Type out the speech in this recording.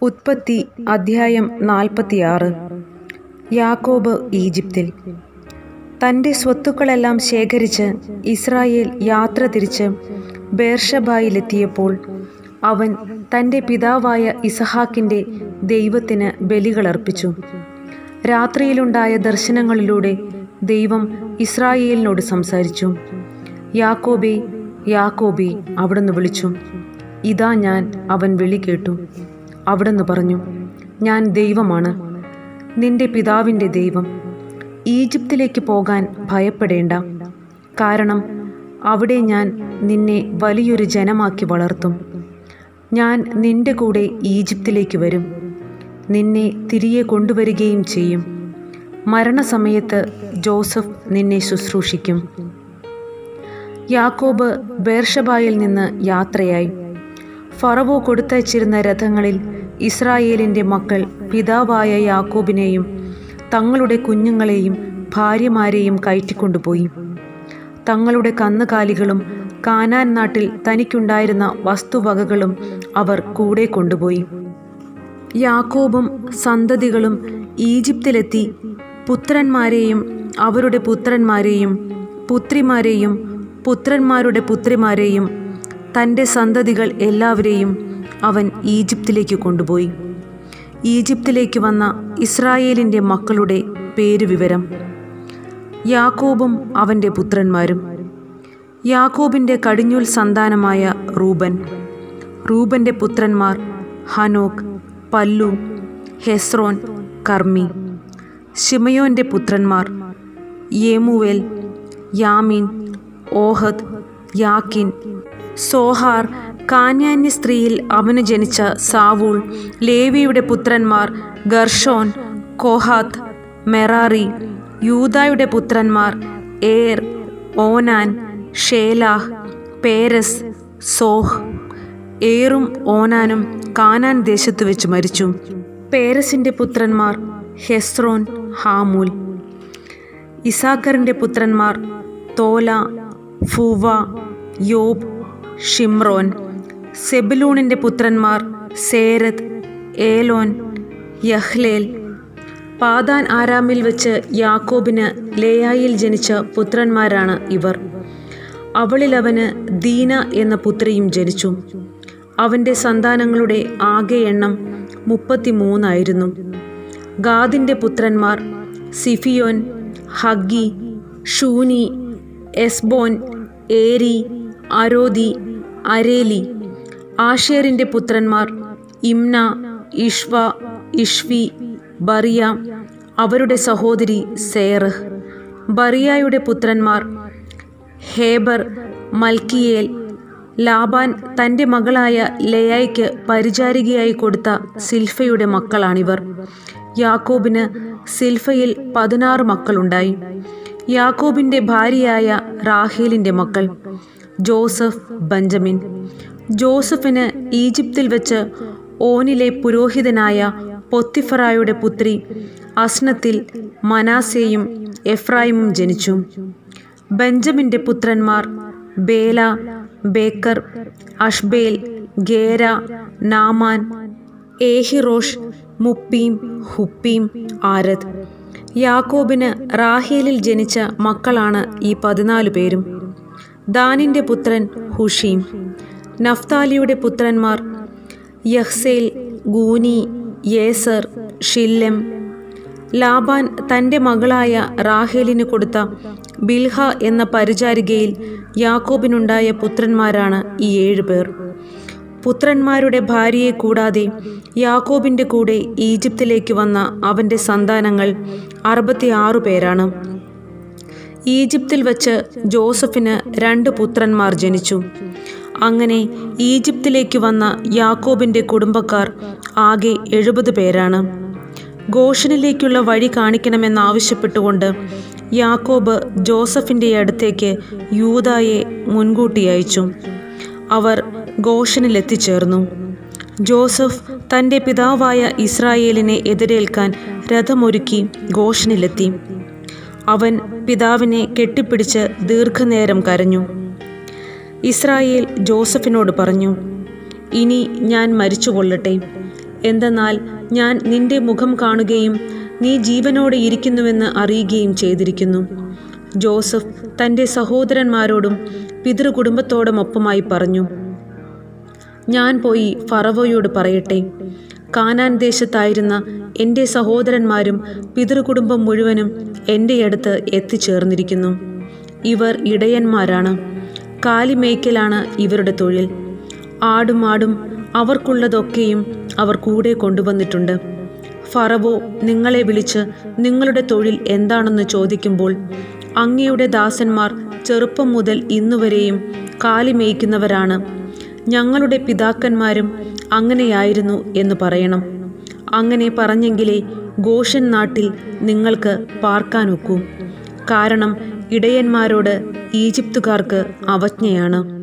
ഉൽപ്പത്തി അധ്യായം 46. യാക്കോബ് ഈജിപ്തിൽ. തൻ്റെ സ്വത്തുക്കളെല്ലാം ശേഖരിച്ച് ഇസ്രായേൽ യാത്ര തിരിച്ച് ബേർഷബായിലെത്തിയപ്പോൾ അവൻ തൻ്റെ പിതാവായ ഇസഹാക്കിൻ്റെ ദൈവത്തിന് ബലികളർപ്പിച്ചു. രാത്രിയിലുണ്ടായ ദർശനങ്ങളിലൂടെ ദൈവം ഇസ്രായേലിനോട് സംസാരിച്ചു. യാക്കോബേ, യാക്കോബേ, അവിടുന്ന് വിളിച്ചു. ഇതാ ഞാൻ. അവൻ വിളി കേട്ടു. അവിടുന്ന് പറഞ്ഞു, ഞാൻ ദൈവമാണ്, നിന്റെ പിതാവിൻ്റെ ദൈവം. ഈജിപ്തിലേക്ക് പോകാൻ ഭയപ്പെടേണ്ട, കാരണം അവിടെ ഞാൻ നിന്നെ വലിയൊരു ജനമാക്കി വളർത്തും. ഞാൻ നിന്റെ കൂടെ ഈജിപ്തിലേക്ക് വരും, നിന്നെ തിരികെ കൊണ്ടുവരികയും ചെയ്യും. മരണസമയത്ത് ജോസഫ് നിന്നെ ശുശ്രൂഷിക്കും. യാക്കോബ് ബേർഷബായിൽ നിന്ന് യാത്രയായി. ഫറവോ കൊടുത്തയച്ചിരുന്ന രഥങ്ങളിൽ ഇസ്രായേലിൻ്റെ മക്കൾ പിതാവായ യാക്കോബിനെയും തങ്ങളുടെ കുഞ്ഞുങ്ങളെയും ഭാര്യമാരെയും കയറ്റിക്കൊണ്ടുപോയി. തങ്ങളുടെ കന്നുകാലികളും കാനാൻ നാട്ടിൽ തനിക്കുണ്ടായിരുന്ന വസ്തുവകകളും അവർ കൂടെ കൊണ്ടുപോയി. യാക്കോബും സന്തതികളും ഈജിപ്തിലെത്തി പുത്രന്മാരെയും അവരുടെ പുത്രന്മാരെയും പുത്രിമാരെയും പുത്രന്മാരുടെ പുത്രിമാരെയും തൻ്റെ സന്തതികൾ എല്ലാവരെയും അവൻ ഈജിപ്തിലേക്ക് കൊണ്ടുപോയി. ഈജിപ്തിലേക്ക് വന്ന ഇസ്രായേലിൻ്റെ മക്കളുടെ പേരുവിവരം. യാക്കോബും അവൻ്റെ പുത്രന്മാരും. യാക്കോബിൻ്റെ കടിഞ്ഞൂൽ സന്താനമായ റൂബൻ. റൂബൻ്റെ പുത്രന്മാർ ഹനോക്ക്, പല്ലു, ഹെസ്രോൻ, കർമ്മി. ശിമയോൻ്റെ പുത്രന്മാർ യേമുവേൽ, യാമീൻ, ഓഹദ്, യാക്കിൻ, സോഹാർ. കാന്യാന്യ സ്ത്രീയിൽ അവന് ജനിച്ച സാവൂൾ. ലേവിയുടെ പുത്രന്മാർ ഗർഷോൻ, കോഹാത്ത്, മെറാറി. യൂദായുടെ പുത്രന്മാർ ഏർ, ഓനാൻ, ഷേലാഹ്, പേരസ്, സോഹ്. ഏറും ഓനാനും കാനാൻ ദേശത്ത് വെച്ച് മരിച്ചു. പേരസിൻ്റെ പുത്രന്മാർ ഹെസ്രോൻ, ഹാമൂൽ. ഇസാക്കറിൻ്റെ പുത്രന്മാർ തോല, ഫൂവ, യോബ്, ഷിമ്രോൻ. സെബുലൂണിൻ്റെ പുത്രന്മാർ സേരത്ത്, ഏലോൻ, യഹ്ലേൽ. പാദാൻ ആരാമിൽ വെച്ച് യാക്കോബിന് ലേയായിൽ ജനിച്ച പുത്രന്മാരാണ് ഇവർ. അവളിൽ അവന് ദീന എന്ന പുത്രിയും ജനിച്ചു. അവൻ്റെ സന്താനങ്ങളുടെ ആകെ എണ്ണം 33 ഗാദിൻ്റെ പുത്രന്മാർ സിഫിയോൻ, ഹഗ്ഗി, ഷൂനി, എസ്ബോൻ, ഏരി, അരോദി, അരേലി. ആഷേറിൻ്റെ പുത്രന്മാർ ഇമ്ന, ഇഷ്വ, ഇഷ്വി, ബറിയ. അവരുടെ സഹോദരി സേറഹ്. ബറിയായുടെ പുത്രന്മാർ ഹേബർ, മൽക്കിയേൽ. ലാബാൻ തൻ്റെ മകളായ ലേയായ്ക്ക് പരിചാരികയായി കൊടുത്ത സിൽഫയുടെ മക്കളാണിവർ. യാക്കോബിന് സിൽഫയിൽ 16 മക്കളുണ്ടായി. യാക്കോബിൻ്റെ ഭാര്യയായ റാഹേലിൻ്റെ മക്കൾ ജോസഫ്, ബെഞ്ചമിൻ. ജോസഫിന് ഈജിപ്തിൽ വെച്ച് ഓനിലെ പുരോഹിതനായ പൊത്തിഫറായുടെ പുത്രി അസ്നത്തിൽ മനാസേയും എഫ്രായിമും ജനിച്ചു. ബെഞ്ചമിൻ്റെ പുത്രന്മാർ Bela, Becher, Ashbel, Gera, Naaman, Ehi Rosh, Muppim, Huppim, Ard. യാക്കോബിന് റാഹേലിൽ ജനിച്ച മക്കളാണ് ഈ 14 പേരും. ദാനിൻ്റെ പുത്രൻ ഹുഷീം. നഫ്താലിയുടെ പുത്രന്മാർ യഹ്സേൽ, ഗൂനി, യേസർ, ഷില്ലെം. ലാബാൻ തൻ്റെ മകളായ റാഹേലിന് കൊടുത്ത ബിൽഹ എന്ന പരിചാരികയിൽ യാക്കോബിനുണ്ടായ പുത്രന്മാരാണ് ഈ 7 പേർ. പുത്രന്മാരുടെ ഭാര്യയെ കൂടാതെ യാക്കോബിൻ്റെ കൂടെ ഈജിപ്തിലേക്ക് വന്ന അവൻ്റെ സന്താനങ്ങൾ 66 പേരാണ്. ഈജിപ്തിൽ വച്ച് ജോസഫിന് 2 പുത്രന്മാർ ജനിച്ചു. അങ്ങനെ ഈജിപ്തിലേക്ക് വന്ന യാക്കോബിൻ്റെ കുടുംബക്കാർ ആകെ 70 പേരാണ്. ഗോഷനിലേക്കുള്ള വഴി കാണിക്കണമെന്നാവശ്യപ്പെട്ടുകൊണ്ട് യാക്കോബ് ജോസഫിൻ്റെ അടുത്തേക്ക് യൂദായെ മുൻകൂട്ടി അയച്ചു. അവർ ഗോഷനിലെത്തിച്ചേർന്നു. ജോസഫ് തൻ്റെ പിതാവായ ഇസ്രായേലിനെ എതിരേൽക്കാൻ രഥമൊരുക്കി ഗോഷനിലെത്തി. അവൻ പിതാവിനെ കെട്ടിപ്പിടിച്ച് ദീർഘനേരം കരഞ്ഞു. ഇസ്രായേൽ ജോസഫിനോട് പറഞ്ഞു, ഇനി ഞാൻ മരിച്ചുകൊള്ളട്ടെ, എന്തെന്നാൽ ഞാൻ നിന്റെ മുഖം കാണുകയും നീ ജീവനോടെ ഇരിക്കുന്നുവെന്ന് അറിയുകയും ചെയ്തിരിക്കുന്നു. ജോസഫ് തൻ്റെ സഹോദരന്മാരോടും പിതൃകുടുംബത്തോടുമൊപ്പമായി പറഞ്ഞു, ഞാൻ പോയി ഫറവോയോട് പറയട്ടെ, കാനാൻ ദേശത്തായിരുന്ന എൻ്റെ സഹോദരന്മാരും പിതൃകുടുംബം മുഴുവനും എൻ്റെ അടുത്ത് എത്തിച്ചേർന്നിരിക്കുന്നു. ഇവർ ഇടയന്മാരാണ്. കാലിമേയ്ക്കലാണ് ഇവരുടെ തൊഴിൽ. ആടും അവർക്കുള്ളതൊക്കെയും അവർ കൂടെ കൊണ്ടുവന്നിട്ടുണ്ട്. ഫറവോ നിങ്ങളെ വിളിച്ച് നിങ്ങളുടെ തൊഴിൽ എന്താണെന്ന് ചോദിക്കുമ്പോൾ അങ്ങയുടെ ദാസന്മാർ ചെറുപ്പം മുതൽ ഇന്നുവരെയും കാലിമേയ്ക്കുന്നവരാണ്, ഞങ്ങളുടെ പിതാക്കന്മാരും അങ്ങനെയായിരുന്നു എന്ന് പറയണം. അങ്ങനെ പറഞ്ഞെങ്കിലേ ഗോഷൻ നാട്ടിൽ നിങ്ങൾക്ക് പാർക്കാനൊക്കൂ. കാരണം ഇടയന്മാരോട് ഈജിപ്തുകാർക്ക് അവജ്ഞയാണ്.